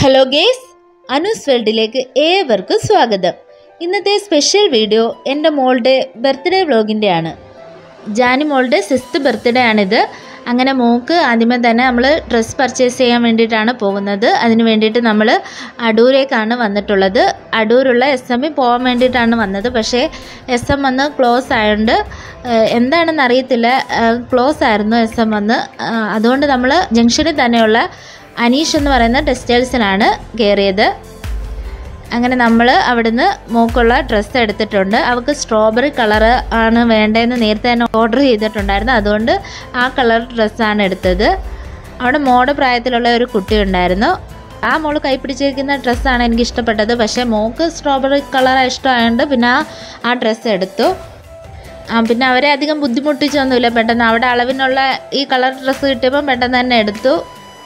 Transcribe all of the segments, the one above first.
Hello guys, Anu's വേൾഡിലേക്ക് ഏവർക്കും സ്വാഗതം. ഇന്നത്തെ സ്പെഷ്യൽ വീഡിയോ എൻ്റെ മോളുടെ ബർത്ത്ഡേ വ്ളോഗിൻ്റെ ആണ്. ജാനി മോളുടെ 6th ബർത്ത്ഡേ ആണിത്. അങ്ങനെ മോൾക്ക് ആദ്യമേ തന്നെ നമ്മൾ ഡ്രസ്സ് പർച്ചേസ് ചെയ്യാൻ വേണ്ടിയിട്ടാണ് പോകുന്നത്. അതിന് വേണ്ടിയിട്ട് നമ്മൾ അടൂരേക്കാണ് വന്നിട്ടുള്ളത്. അടൂരുള്ള SM പോകാൻ വേണ്ടിയിട്ടാണ് വന്നത്. പക്ഷേ SM വന്ന് ക്ലോസ് ആയതുകൊണ്ട് എന്താണെന്ന് അറിയത്തില്ല, ക്ലോസ് ആയിരുന്നു SM വന്ന്. അതുകൊണ്ട് നമ്മൾ ജംഗ്ഷനിൽ തന്നെയുള്ള അനീഷ് എന്ന് പറയുന്ന ടെക്സ്റ്റൈൽസിലാണ് കയറിയത്. അങ്ങനെ നമ്മൾ അവിടുന്ന് മോക്കുള്ള ഡ്രസ്സ് എടുത്തിട്ടുണ്ട്. അവൾക്ക് സ്ട്രോബെറി കളറ് ആണ് വേണ്ടതെന്ന് നേരത്തെ തന്നെ ഓർഡർ ചെയ്തിട്ടുണ്ടായിരുന്നു. അതുകൊണ്ട് ആ കളർ ഡ്രസ്സാണ് എടുത്തത്. അവിടെ മോളുടെ പ്രായത്തിലുള്ള ഒരു കുട്ടി ഉണ്ടായിരുന്നു. ആ മോൾ കൈ പിടിച്ചിരിക്കുന്ന ഡ്രസ്സാണ് എനിക്ക് ഇഷ്ടപ്പെട്ടത്. പക്ഷേ മോൾക്ക് സ്ട്രോബെറി കളറാണ് ഇഷ്ടമായതുകൊണ്ട് പിന്നെ ആ ഡ്രസ്സ് എടുത്തു. പിന്നെ അവരെ അധികം ബുദ്ധിമുട്ടിച്ചൊന്നുമില്ല. പെട്ടെന്ന് അവിടെ അളവിനുള്ള ഈ കളർ ഡ്രസ്സ് കിട്ടിയപ്പോൾ പെട്ടെന്ന് തന്നെ എടുത്തു.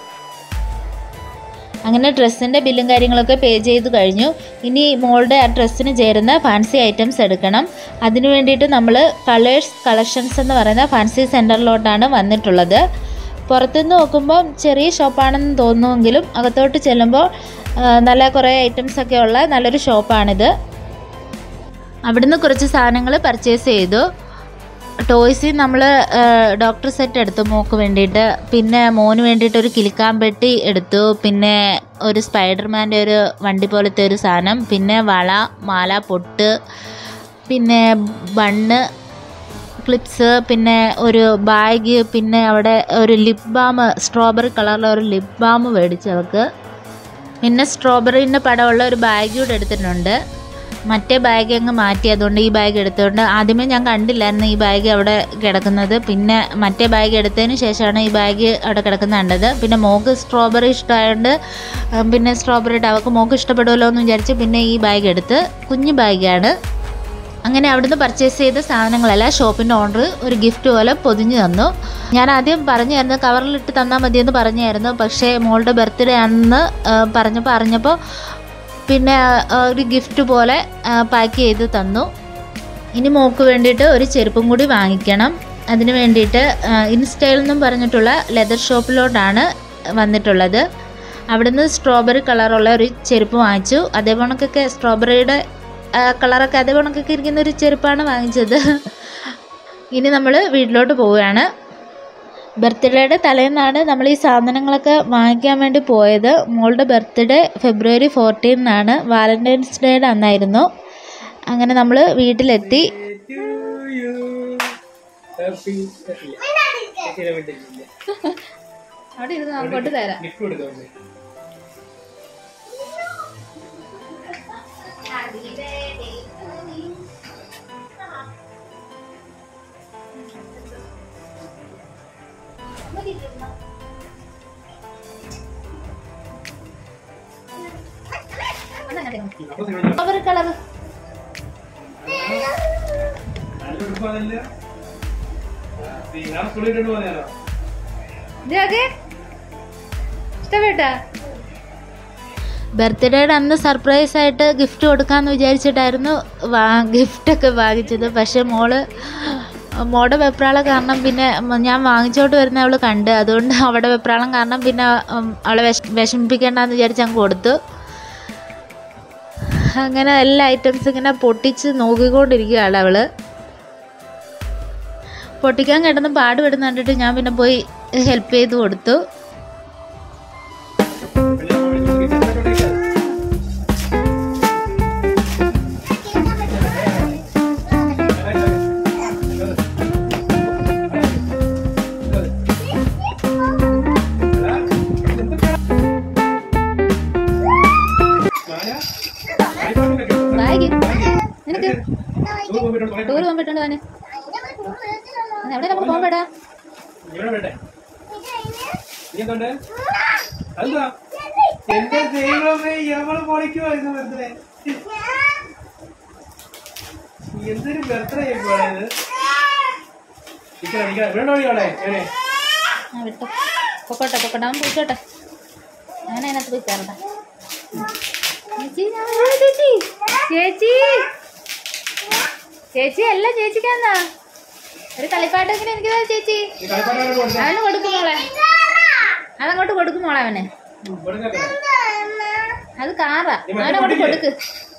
അങ്ങനെ ഡ്രസ്സിൻ്റെ ബില്ലും കാര്യങ്ങളൊക്കെ പേ ചെയ്ത് കഴിഞ്ഞു. ഇനി മോളുടെ ആ ഡ്രസ്സിന് ചേരുന്ന ഫാൻസി ഐറ്റംസ് എടുക്കണം. അതിന് വേണ്ടിയിട്ട് നമ്മൾ കളേഴ്സ് കളക്ഷൻസ് എന്ന് പറയുന്ന ഫാൻസി സെൻറ്ററിലോട്ടാണ് വന്നിട്ടുള്ളത്. പുറത്തുനിന്ന് നോക്കുമ്പോൾ ചെറിയ ഷോപ്പാണെന്ന് തോന്നുമെങ്കിലും അകത്തോട്ട് ചെല്ലുമ്പോൾ നല്ല കുറേ ഐറ്റംസൊക്കെ ഉള്ള നല്ലൊരു ഷോപ്പാണിത്. അവിടുന്ന് കുറച്ച് സാധനങ്ങൾ പർച്ചേസ് ചെയ്തു. ടോയ്സിൽ നമ്മൾ ഡോക്ടർ സെറ്റ് എടുത്തു മോക്ക് വേണ്ടിയിട്ട്. പിന്നെ മോന് വേണ്ടിയിട്ട് ഒരു കിലുക്കാമ്പെട്ടി എടുത്തു. പിന്നെ ഒരു സ്പൈഡർമാൻ്റെ ഒരു വണ്ടി പോലത്തെ ഒരു സാധനം, പിന്നെ വള, മാല, പൊട്ട്, പിന്നെ ബണ്ണ്, ക്ലിപ്സ്, പിന്നെ ഒരു ബാഗ്, പിന്നെ അവിടെ ഒരു ലിപ് ബാം, സ്ട്രോബെറി കളറിലുള്ള ഒരു ലിപ് ബാം മേടിച്ചു അവൾക്ക്. പിന്നെ സ്ട്രോബെറിൻ്റെ പടമുള്ള ഒരു ബാഗ് കൂടെ എടുത്തിട്ടുണ്ട്. മറ്റേ ബാഗ് അങ്ങ് മാറ്റി, അതുകൊണ്ട് ഈ ബാഗ് എടുത്തുകൊണ്ട് ആദ്യമേ ഞാൻ കണ്ടില്ലായിരുന്നു ഈ ബാഗ് അവിടെ കിടക്കുന്നത്. പിന്നെ മറ്റേ ബാഗ് എടുത്തതിന് ശേഷമാണ് ഈ ബാഗ് അവിടെ കിടക്കുന്നത് കണ്ടത്. പിന്നെ മോൾക്ക് സ്ട്രോബെറി ഇഷ്ടമായതുകൊണ്ട് പിന്നെ സ്ട്രോബെറി അവൾക്ക് മോൾക്ക് ഇഷ്ടപ്പെടുമല്ലോ എന്ന് വിചാരിച്ച് പിന്നെ ഈ ബാഗ് എടുത്ത്. കുഞ്ഞു ബാഗാണ്. അങ്ങനെ അവിടുന്ന് പർച്ചേസ് ചെയ്ത സാധനങ്ങളെല്ലാം ഷോപ്പിൻ്റെ ഓണർ ഒരു ഗിഫ്റ്റ് പോലെ പൊതിഞ്ഞു തന്നു. ഞാൻ ആദ്യം പറഞ്ഞായിരുന്നു കവറിലിട്ട് തന്നാൽ മതിയെന്ന് പറഞ്ഞായിരുന്നു. പക്ഷേ മോളുടെ ബർത്ത്ഡേ ആണെന്ന് പറഞ്ഞപ്പോൾ പിന്നെ ഒരു ഗിഫ്റ്റ് പോലെ പാക്ക് ചെയ്ത് തന്നു. ഇനി മോൾക്ക് വേണ്ടിയിട്ട് ഒരു ചെരുപ്പും കൂടി വാങ്ങിക്കണം. അതിന് വേണ്ടിയിട്ട് ഇൻസ്റ്റൈൽ എന്നും പറഞ്ഞിട്ടുള്ള ലെതർ ഷോപ്പിലോട്ടാണ് വന്നിട്ടുള്ളത്. അവിടുന്ന് സ്ട്രോബെറി കളറുള്ള ഒരു ചെരുപ്പ് വാങ്ങിച്ചു. അതേപോണക്കൊക്കെ സ്ട്രോബെറിയുടെ കളറൊക്കെ അതേപോണക്കൊക്കെ ഇരിക്കുന്ന ഒരു ചെരുപ്പാണ് വാങ്ങിച്ചത്. ഇനി നമ്മൾ വീട്ടിലോട്ട് പോവുകയാണ്. ബർത്ത്ഡേയുടെ തലേന്നാണ് നമ്മൾ ഈ സാധനങ്ങളൊക്കെ വാങ്ങിക്കാൻ വേണ്ടി പോയത്. മോളുടെ ബർത്ത്ഡേ February 14 വാലന്റൈൻസ് ഡേയുടെ അന്നായിരുന്നു. അങ്ങനെ നമ്മൾ വീട്ടിലെത്തി. അവിടെ ഇരുന്ന് അങ്ങോട്ട് തരാം. കളറ് ഇഷ്ടപ്പെട്ട ബർത്ത്ഡേയുടെ അന്ന് സർപ്രൈസ് ആയിട്ട് ഗിഫ്റ്റ് കൊടുക്കാമെന്ന് വിചാരിച്ചിട്ടായിരുന്നു ഗിഫ്റ്റൊക്കെ വാങ്ങിച്ചത്. പക്ഷെ മോളുടെ വെപ്രാളം കാരണം പിന്നെ ഞാൻ വാങ്ങിച്ചോട്ട് വരുന്ന അവൾ കണ്ട്. അതുകൊണ്ട് അവളുടെ വെപ്രാളം കാരണം പിന്നെ അവളെ വിഷമിപ്പിക്കേണ്ടെന്ന് വിചാരിച്ച് അങ്ങ് കൊടുത്തു. അങ്ങനെ എല്ലാ ഐറ്റംസും ഇങ്ങനെ പൊട്ടിച്ച് നോക്കിക്കൊണ്ടിരിക്കുകയാണ് അവൾ. പൊട്ടിക്കാൻ കിടന്ന് പാടുപെടുന്ന കണ്ടിട്ട് ഞാൻ പിന്നെ പോയി ഹെൽപ്പ് ചെയ്ത് കൊടുത്തു. ടൂർ പോകാൻ പറ്റുണ്ടോ? അവന് എവിടെ നമുക്ക് പോകാൻ പേടാ? എന്തൊരു ബർത്ത്ഡേ വിട്ടോ, പൊക്കോട്ടെ പൊക്കോട്ടെ, അവൻ പോയിക്കോട്ടെ. ഞാൻ അതിനകത്ത് പോയി കയറട്ടെ. ചേച്ചി ചേച്ചി ചേച്ചി അല്ല, ചേച്ചിക്കാന്നാ ഒരു കളിപ്പാട്ടെങ്കിലും എനിക്ക് ചേച്ചി. അവന് കൊടുക്കും മോളെ, അതങ്ങോട്ട് കൊടുക്കും മോളെ അവന്. അത് കാറാ. ഞാനങ്ങോട്ട് കൊടുക്ക്.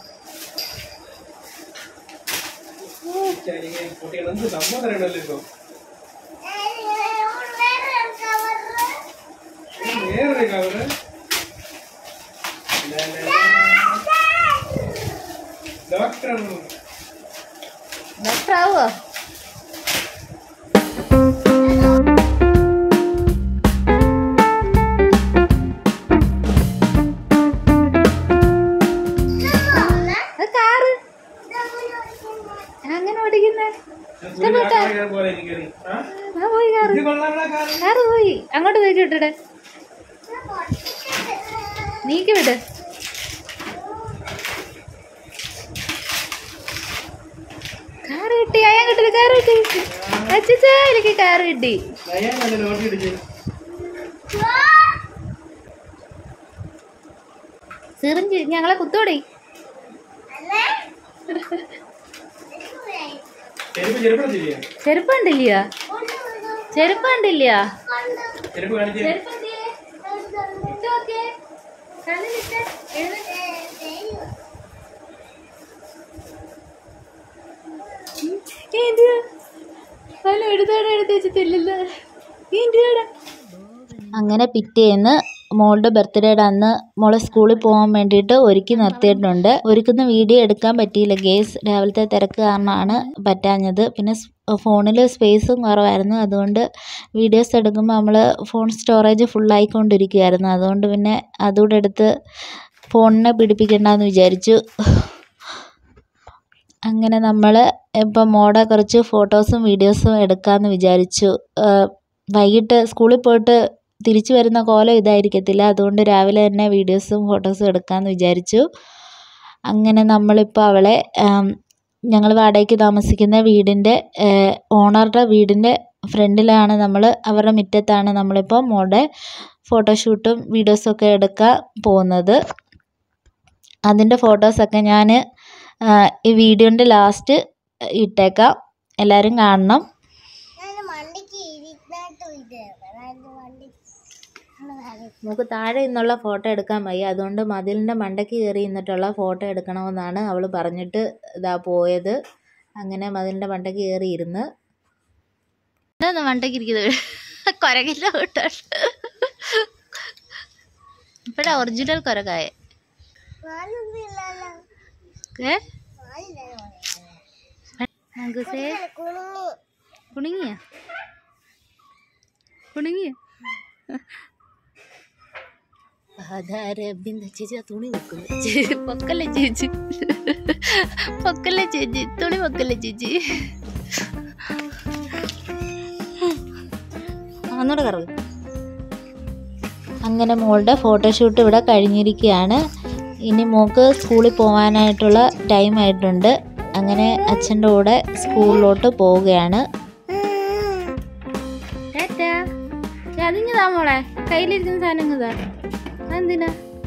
ഡോക്ടറാവോ? അങ്ങനെ ഓടിക്കുന്നേ കാറ് പോയി. അങ്ങോട്ട് പോയി വിട്ടടെ. നീക്കി വിട്. കാറ് കിട്ടി. അയാൻ കിട്ടി. കാറ് കിട്ടി. അച്ഛാ എനിക്ക് കാറ് കിട്ടി. സിറിഞ്ച് ഞങ്ങളെ കുത്തോടി. ചെരുപ്പ് കണ്ടില്ല. ചെരുപ്പ് കണ്ടില്ല. അങ്ങനെ പിറ്റേന്ന് മോളുടെ ബർത്ത്ഡേയുടെ അന്ന് മോളെ സ്കൂളിൽ പോകാൻ വേണ്ടിയിട്ട് ഒരുക്കി നിർത്തിയിട്ടുണ്ട്. ഒരുക്കുന്ന വീഡിയോ എടുക്കാൻ പറ്റിയില്ല. ഗേസ് രാവിലത്തെ തിരക്ക് കാരണമാണ് പറ്റാഞ്ഞത്. പിന്നെ ഫോണിൽ സ്പേസും കുറവായിരുന്നു. അതുകൊണ്ട് വീഡിയോസ് എടുക്കുമ്പോൾ നമ്മൾ ഫോൺ സ്റ്റോറേജ് ഫുള്ളായിക്കൊണ്ടിരിക്കുകയായിരുന്നു. അതുകൊണ്ട് പിന്നെ അതുകൂടെ എടുത്ത് ഫോണിനെ പിടിപ്പിക്കണ്ടെന്ന് വിചാരിച്ചു. അങ്ങനെ നമ്മൾ ഇപ്പം മോളുടെ കുറച്ച് ഫോട്ടോസും വീഡിയോസും എടുക്കാമെന്ന് വിചാരിച്ചു. വൈകിട്ട് സ്കൂളിൽ പോയിട്ട് തിരിച്ചു വരുന്ന കോലം ഇതായിരിക്കത്തില്ല. അതുകൊണ്ട് രാവിലെ തന്നെ വീഡിയോസും ഫോട്ടോസും എടുക്കാമെന്ന് വിചാരിച്ചു. അങ്ങനെ നമ്മളിപ്പോൾ അവളെ ഞങ്ങൾ വാടകയ്ക്ക് താമസിക്കുന്ന വീടിൻ്റെ ഓണറുടെ വീടിൻ്റെ ഫ്രണ്ടിലാണ് നമ്മൾ, അവരുടെ മുറ്റത്താണ് നമ്മളിപ്പോൾ മോളുടെ ഫോട്ടോഷൂട്ടും വീഡിയോസൊക്കെ എടുക്കാൻ പോകുന്നത്. അതിൻ്റെ ഫോട്ടോസൊക്കെ ഞാൻ ഈ വീഡിയോൻ്റെ ലാസ്റ്റ് ഇട്ടേക്കാം. എല്ലാവരും കാണണം. നമുക്ക് താഴെ നിന്നുള്ള ഫോട്ടോ എടുക്കാൻ വയ്യ. അതുകൊണ്ട് മതിലിൻ്റെ മണ്ടയ്ക്ക് കയറി നിന്നിട്ടുള്ള ഫോട്ടോ എടുക്കണമെന്നാണ് അവൾ പറഞ്ഞിട്ട് ഇതാ പോയത്. അങ്ങനെ മതിലിൻ്റെ മണ്ടയ്ക്ക് കയറി ഇരുന്ന് മണ്ടയ്ക്ക് ഇരിക്കുന്നത് കുരകില്ല കേട്ടോ. ഇപ്പഴാ ഒറിജിനൽ കുരകായ. കുണുങ്ങിയ കുണുങ്ങിയ അതാരബിന്ദ ചേച്ചി ആ തുണി വെക്കുന്നു. പൊക്കല്ലേ ചേച്ചി, പൊക്കല്ലേ ചേച്ചി, തുണി പൊക്കല്ലേ ചേച്ചി. ഒന്നുകൂടെ കറവ്. അങ്ങനെ മോളുടെ ഫോട്ടോഷൂട്ട് ഇവിടെ കഴിഞ്ഞിരിക്കുകയാണ്. ഇനി മോൾക്ക് സ്കൂളിൽ പോകാനായിട്ടുള്ള ടൈം ആയിട്ടുണ്ട്. അങ്ങനെ അച്ഛൻ്റെ കൂടെ സ്കൂളിലോട്ട് പോവുകയാണ്. അതിങ്ങതാ മോളെ കയ്യിലിരിക്കുന്ന സാധനങ്ങതാ. എന്തിനാ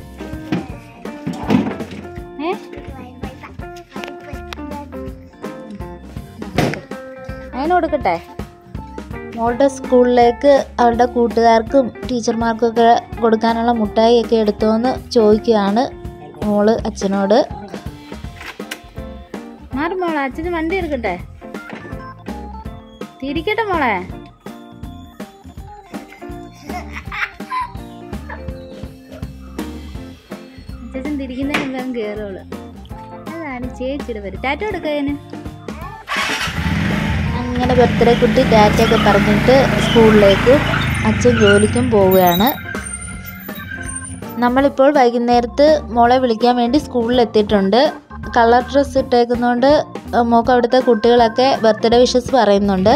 അതിന് കൊടുക്കട്ടെ? മോളുടെ സ്കൂളിലേക്ക് അവളുടെ കൂട്ടുകാർക്കും ടീച്ചർമാർക്കൊക്കെ കൊടുക്കാനുള്ള മുട്ടായിയൊക്കെ എടുത്തോന്ന് ചോദിക്കുകയാണ് മോള് അച്ഛനോട്. മാറും മോളെ, അച്ഛന് വണ്ടി എടുക്കട്ടെ? തിരിക്കട്ടെ മോളെ. അച്ഛൻ തിരിക്കുന്നതിനെല്ലാം കയറുള്ളൂ. അതാണ് ചേച്ചിയുടെ പേര്. ടാറ്റ കൊടുക്കാന്. അങ്ങനെ ബർത്ത്ഡേ കുട്ടി ടാറ്റയൊക്കെ പറഞ്ഞിട്ട് സ്കൂളിലേക്ക് അച്ഛൻ ജോലിക്കും പോവുകയാണ്. നമ്മളിപ്പോൾ വൈകുന്നേരത്ത് മോളെ വിളിക്കാൻ വേണ്ടി സ്കൂളിലെത്തിയിട്ടുണ്ട്. കളർ ഡ്രസ്സ് ഇട്ടേക്കുന്നതുകൊണ്ട് മോൾക്ക് അവിടുത്തെ കുട്ടികളൊക്കെ ബർത്ത്ഡേ വിഷസ് പറയുന്നുണ്ട്.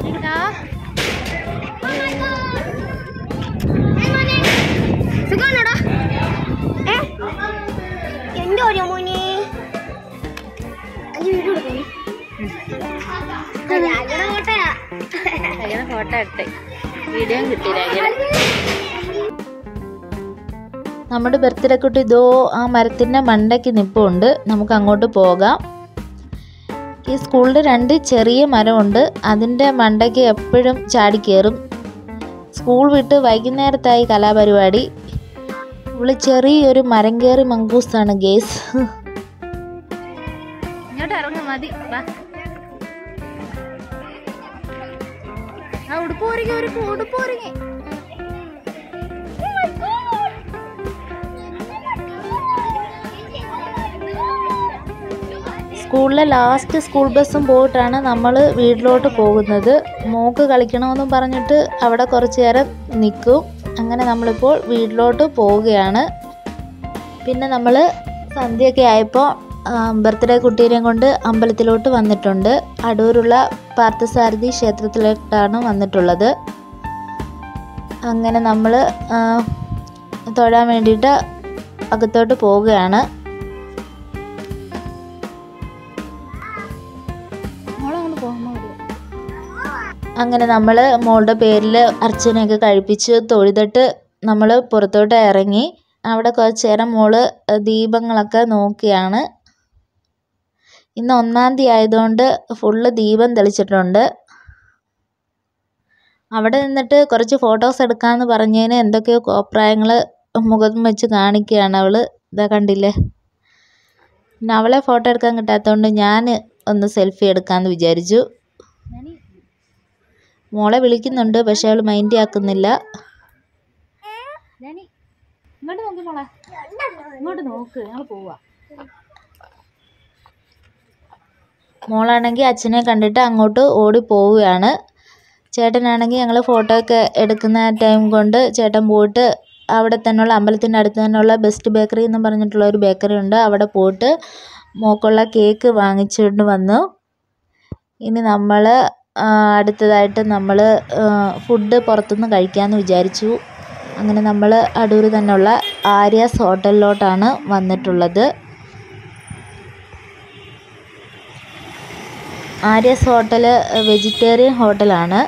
ഫോട്ടോ ഇട്ടേ വീഡിയോ കിട്ടിയില്ല. നമ്മുടെ ബർത്ത്ഡേ കുട്ടി ഇതോ ആ മരത്തിൻ്റെ മണ്ടയ്ക്ക് നിൽപ്പുണ്ട്. നമുക്ക് അങ്ങോട്ട് പോകാം. ഈ സ്കൂളിൽ 2 ചെറിയ മരമുണ്ട്. അതിൻ്റെ മണ്ടയ്ക്ക് എപ്പോഴും ചാടിക്കയറും. സ്കൂൾ വിട്ട് വൈകുന്നേരത്തായി കലാപരിപാടി. ഇവള് ചെറിയൊരു മരം കയറി മങ്കൂസാണ് ഗേസ്. ഇങ്ങോട്ട് ഇറങ്ങ മതി. ഉടുപ്പ് ഒരുങ്ങി ഉടുപ്പ് ഒരുങ്ങി. സ്കൂളിലെ ലാസ്റ്റ് സ്കൂൾ ബസ്സും പോയിട്ടാണ് നമ്മൾ വീട്ടിലോട്ട് പോകുന്നത്. മോക്ക് കളിക്കണമെന്നും പറഞ്ഞിട്ട് അവിടെ കുറച്ച് നേരം നിൽക്കും. അങ്ങനെ നമ്മളിപ്പോൾ വീട്ടിലോട്ട് പോവുകയാണ്. പിന്നെ നമ്മൾ സന്ധ്യയൊക്കെ ആയപ്പോൾ ബർത്ത്ഡേ കുട്ടീനെയും കൊണ്ട് അമ്പലത്തിലോട്ട് വന്നിട്ടുണ്ട്. അടൂരുള്ള പാർത്ഥസാരഥി ക്ഷേത്രത്തിലോട്ടാണ് വന്നിട്ടുള്ളത്. അങ്ങനെ നമ്മൾ തൊഴാൻ വേണ്ടിയിട്ട് അകത്തോട്ട് പോവുകയാണ്. അങ്ങനെ നമ്മൾ മോളുടെ പേരിൽ അർച്ചനയൊക്കെ കഴിപ്പിച്ച് തൊഴുതിട്ട് നമ്മൾ പുറത്തോട്ട് ഇറങ്ങി. അവിടെ കുറച്ച് നേരം മോള് ദീപങ്ങളൊക്കെ നോക്കിയാണ്. ഇന്ന് 1-ാം തീയതി ആയതുകൊണ്ട് ഫുള്ള് ദീപം തെളിച്ചിട്ടുണ്ട്. അവിടെ നിന്നിട്ട് കുറച്ച് ഫോട്ടോസ് എടുക്കാമെന്ന് പറഞ്ഞതിന് എന്തൊക്കെയോ കോപ്രായങ്ങൾ മുഖം വെച്ച് കാണിക്കുകയാണ് അവൾ. ഇതാ കണ്ടില്ലേ. പിന്നെ അവളെ ഫോട്ടോ എടുക്കാൻ കിട്ടാത്തതുകൊണ്ട് ഞാൻ ഒന്ന് സെൽഫി എടുക്കാമെന്ന് വിചാരിച്ചു. മോളെ വിളിക്കുന്നുണ്ട്, പക്ഷെ അവൾ മൈൻഡ് ആക്കുന്നില്ല. ഇങ്ങോട്ട് നോക്കി മോളെ, ഇങ്ങോട്ട് നോക്ക്, ഞങ്ങൾ പോവാ. മോളാണെങ്കിൽ അച്ഛനെ കണ്ടിട്ട് അങ്ങോട്ട് ഓടി പോവുകയാണ്. ചേട്ടനാണെങ്കിൽ ഞങ്ങൾ ഫോട്ടോ ഒക്കെ എടുക്കുന്ന ടൈം കൊണ്ട് ചേട്ടൻ പോയിട്ട് അവിടെ തന്നെയുള്ള അമ്പലത്തിൻ്റെ അടുത്ത് തന്നെയുള്ള ബെസ്റ്റ് ബേക്കറി എന്ന് പറഞ്ഞിട്ടുള്ള ഒരു ബേക്കറി ഉണ്ട്. അവിടെ പോയിട്ട് മോക്കുള്ള കേക്ക് വാങ്ങിച്ചുകൊണ്ട് വന്നു. ഇനി നമ്മൾ അടുത്തതായിട്ട് നമ്മൾ ഫുഡ് പുറത്തുനിന്ന് കഴിക്കാമെന്ന് വിചാരിച്ചു. അങ്ങനെ നമ്മൾ അടൂർ തന്നെയുള്ള ആര്യാസ് ഹോട്ടലിലോട്ടാണ് വന്നിട്ടുള്ളത്. ആര്യാസ് ഹോട്ടൽ വെജിറ്റേറിയൻ ഹോട്ടലാണ്.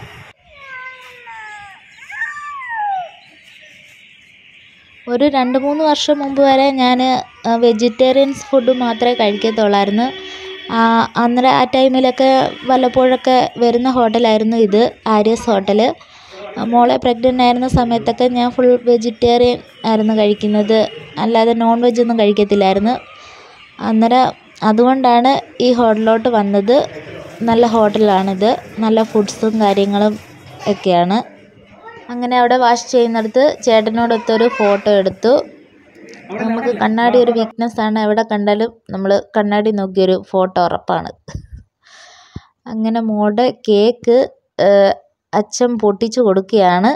ഒരു 2-3 വർഷം മുമ്പ് വരെ ഞാൻ വെജിറ്റേറിയൻസ് ഫുഡ് മാത്രമേ കഴിക്കത്തുള്ളായിരുന്നു. അന്നേരം ആ ടൈമിലൊക്കെ വല്ലപ്പോഴൊക്കെ വരുന്ന ഹോട്ടലായിരുന്നു ഇത്, ആര്യാസ് ഹോട്ടൽ. മോളെ പ്രഗ്നൻ്റ് ആയിരുന്ന സമയത്തൊക്കെ ഞാൻ ഫുൾ വെജിറ്റേറിയൻ ആയിരുന്നു കഴിക്കുന്നത്, അല്ലാതെ നോൺ വെജ് ഒന്നും കഴിക്കത്തില്ലായിരുന്നു. അന്നേരം അതുകൊണ്ടാണ് ഈ ഹോട്ടലിലോട്ട് വന്നത്. നല്ല ഹോട്ടലാണിത്, നല്ല ഫുഡ്സും കാര്യങ്ങളും ഒക്കെയാണ്. അങ്ങനെ അവിടെ വാഷ് ചെയ്യുന്നിടത്ത് ചേട്ടനോടൊത്തൊരു ഫോട്ടോ എടുത്തു. നമുക്ക് കണ്ണാടി ഒരു വീക്ക്നെസ്സാണ്, എവിടെ കണ്ടാലും നമ്മൾ കണ്ണാടി നോക്കിയൊരു ഫോട്ടോ ഉറപ്പാണ്. അങ്ങനെ മോളുടെ കേക്ക് അച്ഛൻ പൊട്ടിച്ചു കൊടുക്കുകയാണ്.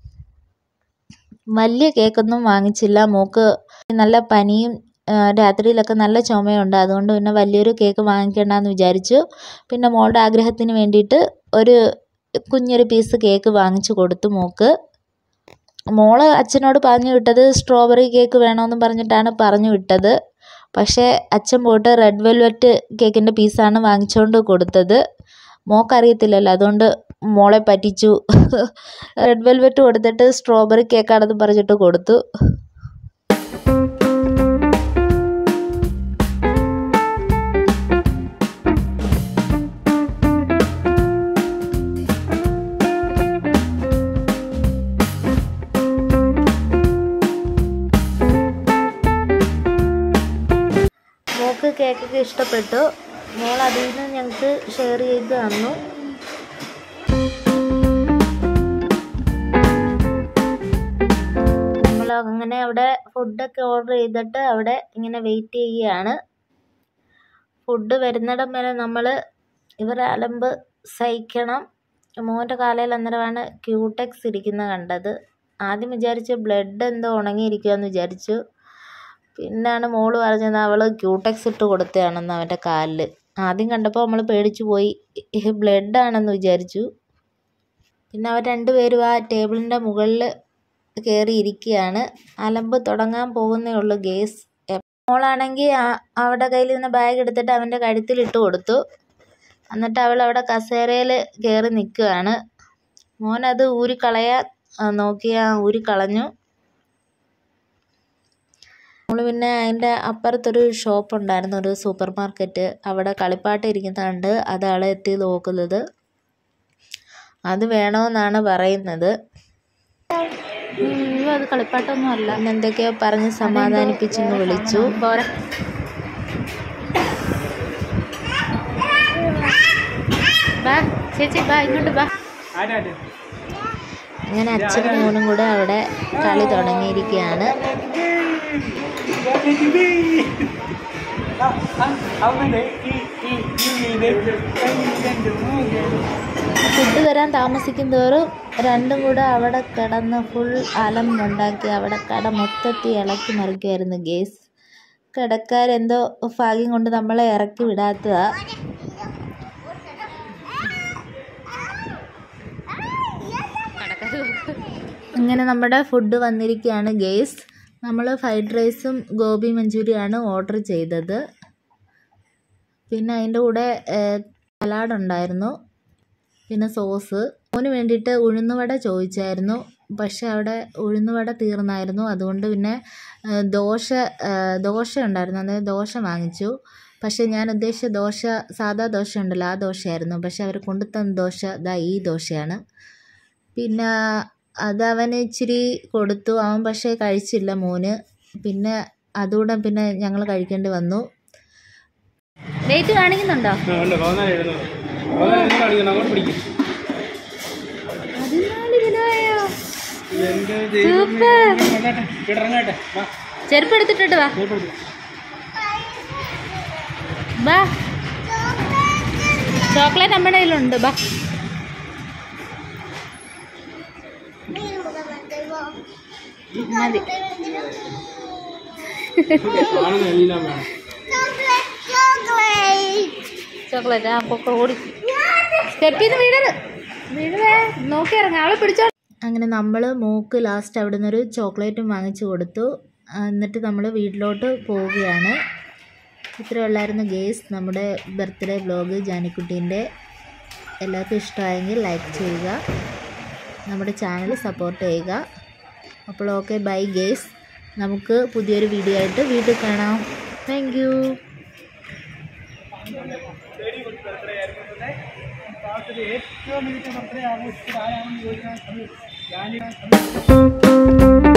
വലിയ കേക്കൊന്നും വാങ്ങിച്ചില്ല, മോൾക്ക് നല്ല പനിയും രാത്രിയിലൊക്കെ നല്ല ചുമയുണ്ട്. അതുകൊണ്ട് പിന്നെ വലിയൊരു കേക്ക് വാങ്ങിക്കേണ്ടെന്ന് വിചാരിച്ചു. പിന്നെ മോളുടെ ആഗ്രഹത്തിന് വേണ്ടിയിട്ട് ഒരു കുഞ്ഞൊരു പീസ് കേക്ക് വാങ്ങിച്ചു കൊടുത്തു മോൾക്ക്. മോള് അച്ഛനോട് പറഞ്ഞു വിട്ടത് സ്ട്രോബെറി കേക്ക് വേണമെന്ന് പറഞ്ഞിട്ടാണ് പറഞ്ഞു വിട്ടത്. പക്ഷേ അച്ഛൻ പോയിട്ട് റെഡ് വെൽവെറ്റ് കേക്കിൻ്റെ പീസാണ് വാങ്ങിച്ചുകൊണ്ട് കൊടുത്തത്. മോൾക്കറിയത്തില്ലല്ലോ, അതുകൊണ്ട് മോളെ പറ്റിച്ചു. റെഡ് വെൽവെറ്റ് കൊടുത്തിട്ട് സ്ട്രോബെറി കേക്കാണെന്ന് പറഞ്ഞിട്ട് കൊടുത്തു. മോൾക്ക് കേക്കൊക്കെ ഇഷ്ടപ്പെട്ടു. മോൾ അതിൽ നിന്ന് ഞങ്ങൾക്ക് ഷെയർ ചെയ്ത് തന്നു. നമ്മൾ അങ്ങനെ അവിടെ ഫുഡൊക്കെ ഓർഡർ ചെയ്തിട്ട് അവിടെ ഇങ്ങനെ വെയിറ്റ് ചെയ്യുകയാണ്. ഫുഡ് വരുന്നിടം വരെ നമ്മൾ ഇവരെ അലമ്പ് സഹിക്കണം. മോൻ്റെ കാലയിൽ അന്നേരമാണ് ക്യൂടെക്സ് ഇരിക്കുന്നത് കണ്ടത്. ആദ്യം വിചാരിച്ചു ബ്ലഡ് എന്തോ ഉണങ്ങിയിരിക്കുമെന്ന് വിചാരിച്ചു. പിന്നാണ് മോള് പറഞ്ഞത് അവൾ ക്യൂടെക്സ് ഇട്ട് കൊടുത്തതാണെന്ന് അവൻ്റെ കാലിൽ. ആദ്യം കണ്ടപ്പോൾ നമ്മൾ പേടിച്ചു പോയി, ബ്ലഡാണെന്ന് വിചാരിച്ചു. പിന്നെ അവർ രണ്ടുപേരും ആ ടേബിളിൻ്റെ മുകളിൽ കയറി ഇരിക്കുകയാണ്. അലമ്പ് തുടങ്ങാൻ പോകുന്നേ ഉള്ളൂ ഗേസ്. മോളാണെങ്കിൽ അവരുടെ കയ്യിൽ നിന്ന് ബാഗ് എടുത്തിട്ട് അവൻ്റെ കഴുത്തിലിട്ട് കൊടുത്തു. എന്നിട്ട് അവൾ അവിടെ കസേരയിൽ കയറി നിൽക്കുകയാണ്. മോനത് ഊരിക്കളയാൻ ഊരിക്കളഞ്ഞു. നമ്മൾ പിന്നെ അതിൻ്റെ അപ്പുറത്തൊരു ഷോപ്പ് ഉണ്ടായിരുന്നു, ഒരു സൂപ്പർ മാർക്കറ്റ്. അവിടെ കളിപ്പാട്ടം ഇരിക്കുന്നുണ്ട്, അതാണ് എത്തി നോക്കുന്നത്. അത് വേണമെന്നാണ് പറയുന്നത്. അത് കളിപ്പാട്ടൊന്നും അല്ല. എന്തൊക്കെയോ പറഞ്ഞ് സമാധാനിപ്പിച്ചിങ്ങ് വിളിച്ചു. പോരാ ബാ ചേച്ചി, ബാ ഇങ്ങോട്ട് ബാ. അങ്ങനെ അച്ഛനും മോനും കൂടെ അവിടെ കളി തുടങ്ങിയിരിക്കുകയാണ്. ഫുഡ് തരാൻ താമസിക്കും തോറും രണ്ടും കൂടെ അവിടെ കിടന്ന് ഫുൾ അലമ്പുണ്ടാക്കി അവിടെ കട മൊത്തത്തിൽ ഇളക്കി മറിക്കുമായിരുന്നു ഗേസ്. കടക്കാരെന്തോ ഭാഗ്യം കൊണ്ട് നമ്മളെ ഇറക്കി വിടാത്തതാ. ഇങ്ങനെ നമ്മുടെ ഫുഡ് വന്നിരിക്കുകയാണ് ഗേസ്. നമ്മൾ ഫ്രൈഡ് റൈസും ഗോബി മഞ്ചൂരിയാണ് ഓർഡർ ചെയ്തത്. പിന്നെ അതിൻ്റെ കൂടെ സലാഡ് ഉണ്ടായിരുന്നു, പിന്നെ സോസ്. മോന് വേണ്ടിയിട്ട് ഉഴുന്നുവട ചോദിച്ചായിരുന്നു, പക്ഷെ അവിടെ ഉഴുന്നുവട തീർന്നായിരുന്നു. അതുകൊണ്ട് പിന്നെ ദോശ ഉണ്ടായിരുന്നു, അതായത് ദോശ വാങ്ങിച്ചു. പക്ഷേ ഞാൻ ഉദ്ദേശിച്ച ദോശ സാദാ ദോശ ഉണ്ടല്ലോ, ആ ദോശയായിരുന്നു. പക്ഷെ അവർ കൊണ്ടുതന്ന ദോശ ഈ ദോശയാണ്. പിന്നെ അതവന് ഇച്ചിരി കൊടുത്തു, അവൻ പക്ഷേ കഴിച്ചില്ല മോന്. പിന്നെ അതുകൂടെ പിന്നെ ഞങ്ങൾ കഴിക്കേണ്ടി വന്നു. വെയിറ്റ് കാണിക്കുന്നുണ്ടോ? 14 കിലോയോ? സൂപ്പർ. ചെരുപ്പ് എടുത്തിട്ട് വാ. ബാ, ചോക്ലേറ്റ് നമ്മുടെ കയ്യിലുണ്ട്. ബാ, മതി. ചോക്ലേറ്റ് ആ പൊക്ക ഓടി സ്റ്റെപ്പിന്ന് വീഴരുത്, നോക്കി ഇറങ്ങാം, അവളെ പിടിച്ചോ. അങ്ങനെ നമ്മൾ മോക്ക് ലാസ്റ്റ് അവിടെ നിന്നൊരു ചോക്ലേറ്റും വാങ്ങിച്ചു കൊടുത്തു. എന്നിട്ട് നമ്മൾ വീട്ടിലോട്ട് പോവുകയാണ്. ഇത്രയേ ഉള്ളായിരുന്നു ഗേസ് നമ്മുടെ ബർത്ത്ഡേ വ്ലോഗ് ജാനിക്കുട്ടീൻ്റെ. എല്ലാവർക്കും ഇഷ്ടമായെങ്കിൽ ലൈക്ക് ചെയ്യുക, നമ്മുടെ ചാനൽ സപ്പോർട്ട് ചെയ്യുക. അപ്പോൾ ഓക്കെ, ബൈ ഗേസ്. നമുക്ക് പുതിയൊരു വീഡിയോ ആയിട്ട് വീട്ടിൽ കാണാം. Thank you. ഏറ്റവും മികച്ച ബർത്ത്ഡേ ആഘോഷിച്ചത് ആരാണെന്ന് ചോദിക്കാൻ